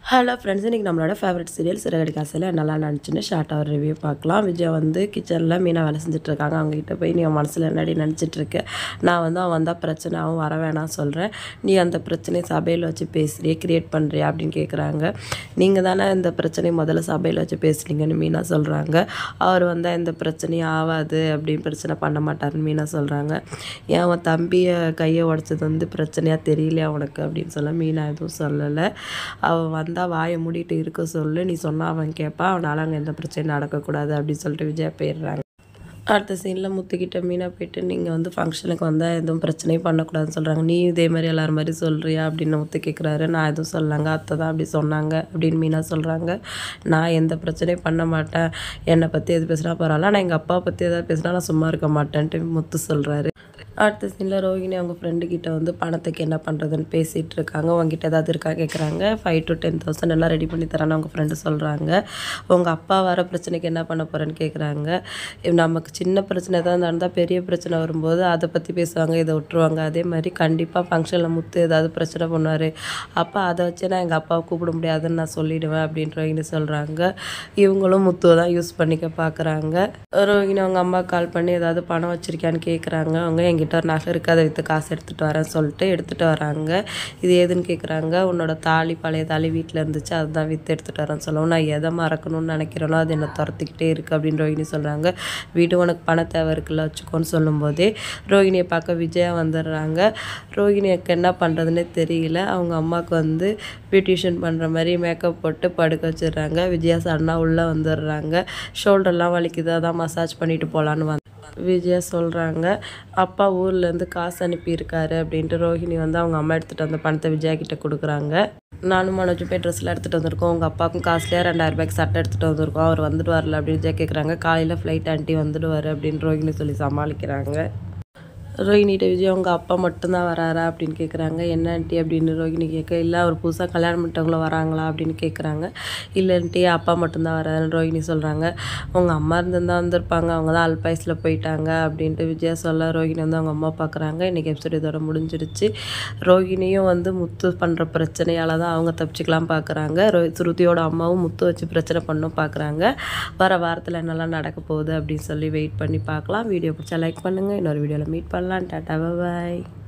Hello friends, இன்றைக்கி நம்மளோட favourite serial ற.க.ட நல்லா நினச்சின்னு ஷார்ட்டாக ஒரு ரிவ்யூ பார்க்கலாம். விஜய் வந்து கிச்சனில் மீனா வேலை செஞ்சுட்ருக்காங்க. அவங்ககிட்ட போய் நீ அவன் மனசில் என்னடி நினச்சிட்ருக்க, நான் வந்து அவன் வந்தால் பிரச்சனை, அவன் வர வேணாம் சொல்கிறேன், நீ அந்த பிரச்சனையை சபையில் வச்சு பேசுகிறியே, க்ரியேட் பண்ணுறியா அப்படின்னு கேட்குறாங்க. நீங்கள் தானே இந்த பிரச்சனையை முதல்ல சபையில் வச்சு பேசுனீங்கன்னு மீனா சொல்கிறாங்க. அவர் வந்தால் இந்த பிரச்சனையும் ஆகாது அப்படின்னு பிரச்சனை பண்ண மாட்டாருன்னு மீனா சொல்கிறாங்க. ஏன் அவன் தம்பியை கையை உடச்சது வந்து பிரச்சனையாக தெரியலையா உனக்கு அப்படின்னு சொல்ல மீனா எதுவும் சொல்லலை. அவன் வந்தால் வாயை மூடிட்டு இருக்க சொல்லு, நீ சொன்னால் அவன் கேட்பான், அவனால் அங்கே எந்த பிரச்சனையும் நடக்கக்கூடாது அப்படின்னு சொல்லிட்டு விஜய் போயிடுறாங்க. அடுத்த சீனில் முத்துக்கிட்ட மீனா போயிட்டு நீங்கள் வந்து ஃபங்க்ஷனுக்கு வந்தால் எதுவும் பிரச்சனையும் பண்ணக்கூடாதுன்னு சொல்கிறாங்க. நீ இதே மாதிரி எல்லோரும் மாதிரி சொல்கிறியா அப்படின்னு முத்து கேட்குறாரு. நான் எதுவும் சொல்லலைங்க, அத்தை தான் அப்படி சொன்னாங்க அப்படின்னு மீனா சொல்கிறாங்க. நான் எந்த பிரச்சனையும் பண்ண மாட்டேன், என்னை பற்றி எது பேசுனா பரவாயில்ல, ஆனால் எங்கள் அப்பாவை பற்றி எதாவது பேசுனா நான் சும்மா இருக்க மாட்டேன்ட்டு முத்து சொல்கிறாரு. அடுத்த சீனில் ரோஹிணி அவங்க ஃப்ரெண்டுக்கிட்ட வந்து பணத்துக்கு என்ன பண்ணுறதுன்னு பேசிகிட்டு இருக்காங்க. உங்ககிட்ட ஏதாவது இருக்கா கேட்குறாங்க. 5,000 to 10,000 எல்லாம் ரெடி பண்ணி தரான்னு அவங்க ஃப்ரெண்டு சொல்கிறாங்க. உங்கள் அப்பா வர பிரச்சனைக்கு என்ன பண்ண போகிறேன்னு கேட்குறாங்க. நமக்கு சின்ன பிரச்சனை தான் நடந்தால் பெரிய பிரச்சனை வரும்போது அதை பற்றி பேசுவாங்க, இதை விட்டுருவாங்க. அதே மாதிரி கண்டிப்பாக ஃபங்க்ஷனில் முத்து ஏதாவது பிரச்சனை பண்ணுவார், அப்போ அதை வச்சு நான் எங்கள் அப்பாவை கூப்பிட முடியாதுன்னு நான் சொல்லிவிடுவேன் அப்படின்னு ரோஹிணி சொல்கிறாங்க. இவங்களும் முத்துவை தான் யூஸ் பண்ணிக்க பார்க்குறாங்க. ரோஹிணி அவங்க அம்மா கால் பண்ணி ஏதாவது பணம் வச்சுருக்கியான்னு கேட்குறாங்க. அவங்க எங்கிட்ட ஒரு நகை இருக்குது, அதை விற்று காசு எடுத்துகிட்டு வரேன்னு சொல்லிட்டு எடுத்துகிட்டு வராங்க. இது ஏதுன்னு கேட்குறாங்க. உன்னோட தாலி, பழைய தாலி வீட்டில் இருந்துச்சு, அதுதான் விற்று எடுத்துகிட்டு வரேன்னு சொல்லவும், நான் எதை மறக்கணும்னு நினைக்கிறேனோ அது என்னை துரத்திக்கிட்டே இருக்குது அப்படின்னு ரோஹிணி சொல்கிறாங்க. வீடு உனக்கு பண தேவை இருக்குல்ல, வச்சுக்கோன்னு சொல்லும்போதே ரோஹிணியை பார்க்க விஜயா வந்துடுறாங்க. ரோஹிணிக்கு என்ன பண்ணுறதுன்னே தெரியல. அவங்க அம்மாவுக்கு வந்து பியூட்டிஷியன் பண்ணுற மாதிரி மேக்கப் போட்டு படுக்க வச்சிடுறாங்க. விஜயா சடனாக உள்ளே வந்துடுறாங்க. ஷோல்டர்லாம் வலிக்குது, அதான் மசாஜ் பண்ணிட்டு போகலான்னு விஜயா சொல்கிறாங்க. அப்பா ஊர்லேருந்து காசு அனுப்பியிருக்காரு அப்படின்ட்டு ரோஹிணி வந்து அவங்க அம்மா எடுத்துகிட்டு வந்த பணத்தை விஜயா கிட்ட கொடுக்குறாங்க. நானும் மனோஜும் போய் ட்ரெஸ்லாம் எடுத்துகிட்டு வந்திருக்கோம், உங்கள் அப்பாவுக்கும் காசுலேயே 2,000 ரூபாய்க்கு சட்டை எடுத்துகிட்டு வந்திருக்கோம், அவர் வந்துட்டு வரல அப்படின்னு விஜயா கேட்குறாங்க. காலையில் ஃப்ளைட் ஆண்டி வந்துடுவார் அப்படின்னு ரோஹிணி சொல்லி சமாளிக்கிறாங்க. ரோஹிணிகிட்ட விஜய் அவங்க அப்பா மட்டும்தான் வராரா அப்படின்னு கேட்குறாங்க. என்ன ஆண்டி அப்படின்னு ரோஹிணி கேட்க, இல்லை அவர் புதுசாக கல்யாணம் பண்ணிட்டவங்கள வராங்களா அப்படின்னு கேட்குறாங்க. இல்லைன்ட்டு அப்பா மட்டும்தான் வராருன்னு ரோஹிணி சொல்கிறாங்க. உங்கள் அம்மா இருந்திருந்தால் வந்திருப்பாங்க, அவங்க தான் அல்பாயஸில் போயிட்டாங்க அப்படின்ட்டு விஜயா சொல்ல ரோஹிணி வந்து அவங்க அம்மா பார்க்குறாங்க. இன்றைக்கி எபிசோட் இதோட முடிஞ்சிருச்சு. ரோஹிணியும் வந்து முத்து பண்ணுற பிரச்சனையால் தான் அவங்க தப்பிச்சிக்கலாம் பார்க்குறாங்க. ஸ்ருதியோட அம்மாவும் முத்து வச்சு பிரச்சனை பண்ணணும் பார்க்குறாங்க. வர வாரத்தில் என்னெல்லாம் நடக்க போகுது அப்படின்னு சொல்லி வெயிட் பண்ணி பார்க்கலாம். வீடியோ பிடிச்சா லைக் பண்ணுங்கள். இன்னொரு வீடியோவில் மீட் பண்ணலாம். டாடா, பாய்.